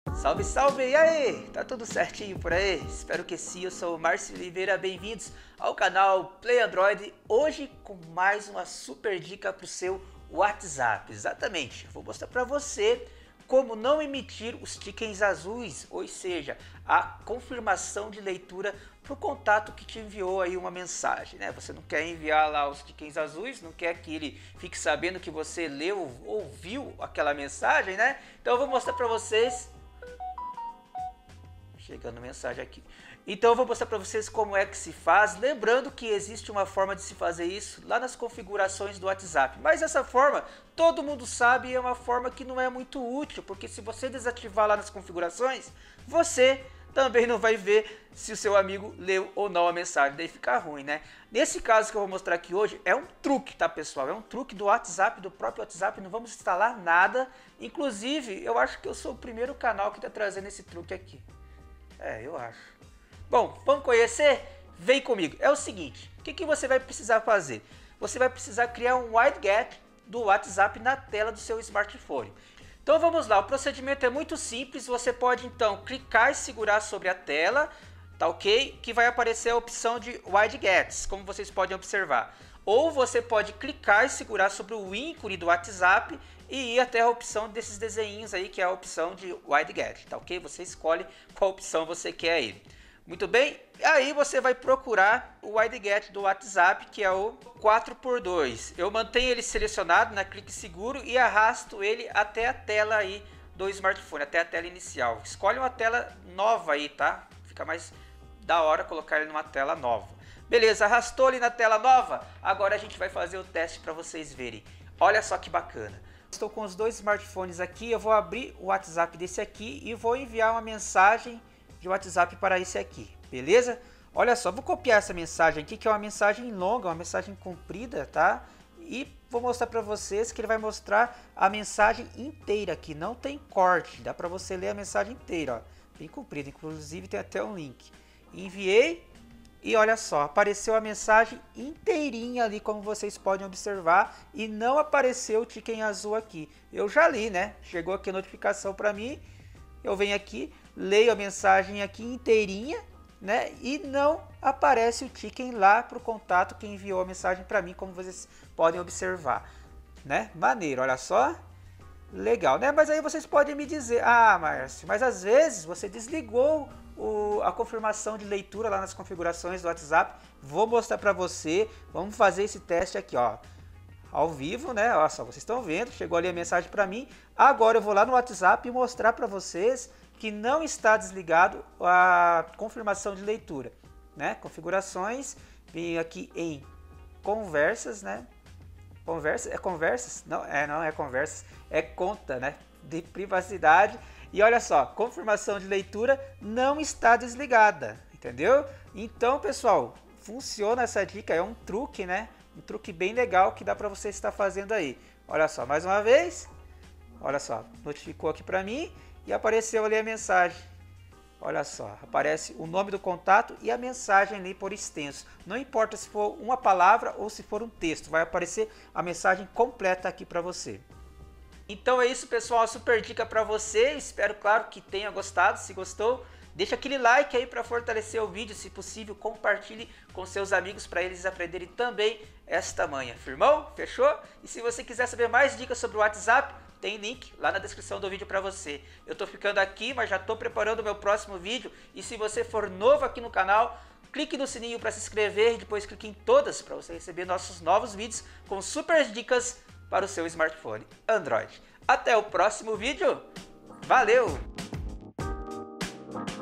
Salve, salve! E aí? Tá tudo certinho por aí? Espero que sim, eu sou o Márcio Oliveira, bem-vindos ao canal Play Android. Hoje com mais uma super dica para o seu WhatsApp. Exatamente, eu vou mostrar para você como não emitir os tokens azuis, ou seja, a confirmação de leitura para o contato que te enviou aí uma mensagem, né? Você não quer enviar lá os tokens azuis, não quer que ele fique sabendo que você leu ou viu aquela mensagem, né? Então eu vou mostrar para vocês. Chegando mensagem aqui. Então eu vou mostrar para vocês como é que se faz. Lembrando que existe uma forma de se fazer isso lá nas configurações do WhatsApp. Mas essa forma, todo mundo sabe, é uma forma que não é muito útil. Porque se você desativar lá nas configurações, você também não vai ver se o seu amigo leu ou não a mensagem. Daí fica ruim, né? Nesse caso que eu vou mostrar aqui hoje, é um truque, tá, pessoal? É um truque do WhatsApp, do próprio WhatsApp. Não vamos instalar nada. Inclusive, eu acho que eu sou o primeiro canal que está trazendo esse truque aqui. Eu acho. Bom, vamos conhecer? Vem comigo. É o seguinte, o que você vai precisar fazer? Você vai precisar criar um widget do WhatsApp na tela do seu smartphone. Então vamos lá, o procedimento é muito simples. Você pode então clicar e segurar sobre a tela, tá ok? Que vai aparecer a opção de widgets, como vocês podem observar. Ou você pode clicar e segurar sobre o ícone do WhatsApp e ir até a opção desses desenhinhos aí, que é a opção de widget, tá ok? Você escolhe qual opção você quer aí. Muito bem, aí você vai procurar o widget do WhatsApp, que é o 4x2. Eu mantenho ele selecionado na clique seguro e arrasto ele até a tela aí do smartphone, até a tela inicial. Escolhe uma tela nova aí, tá? Fica mais da hora colocar ele numa tela nova. Beleza, arrastou ele na tela nova? Agora a gente vai fazer o teste para vocês verem. Olha só que bacana. Estou com os dois smartphones aqui, eu vou abrir o WhatsApp desse aqui e vou enviar uma mensagem de WhatsApp para esse aqui, beleza? Olha só, vou copiar essa mensagem aqui, que é uma mensagem longa, uma mensagem comprida, tá? E vou mostrar para vocês que ele vai mostrar a mensagem inteira aqui, não tem corte, dá para você ler a mensagem inteira, ó, bem comprida, inclusive tem até um link. Enviei. E olha só, apareceu a mensagem inteirinha ali, como vocês podem observar, e não apareceu o token azul aqui. Eu já li, né? Chegou aqui a notificação para mim, eu venho aqui, leio a mensagem aqui inteirinha, né? E não aparece o token lá para o contato que enviou a mensagem para mim, como vocês podem observar, né? Maneiro, olha só. Legal, né? Mas aí vocês podem me dizer, ah, Márcio, mas às vezes você desligou a confirmação de leitura lá nas configurações do WhatsApp. Vou mostrar para você, vamos fazer esse teste aqui, ó, ao vivo, né? Olha só, vocês estão vendo, chegou ali a mensagem para mim. Agora eu vou lá no WhatsApp e mostrar para vocês que não está desligado a confirmação de leitura, né? Configurações, vim aqui em conversas, né? Conversas, é conversas? Não é conversas, é conta, né? De privacidade. E olha só, confirmação de leitura não está desligada, entendeu? Então, pessoal, funciona essa dica, é um truque, né? Um truque bem legal que dá para você estar fazendo aí. Olha só, mais uma vez. Olha só, notificou aqui para mim e apareceu ali a mensagem. Olha só, aparece o nome do contato e a mensagem ali por extenso. Não importa se for uma palavra ou se for um texto, vai aparecer a mensagem completa aqui para você. Então é isso, pessoal, a super dica para você. Espero, claro, que tenha gostado. Se gostou, deixa aquele like aí para fortalecer o vídeo. Se possível, compartilhe com seus amigos para eles aprenderem também esta manha. Firmão? Fechou? E se você quiser saber mais dicas sobre o WhatsApp, tem link lá na descrição do vídeo para você. Eu tô ficando aqui, mas já tô preparando o meu próximo vídeo. E se você for novo aqui no canal, clique no sininho para se inscrever e depois clique em todas para você receber nossos novos vídeos com super dicas para o seu smartphone Android. Até o próximo vídeo. Valeu!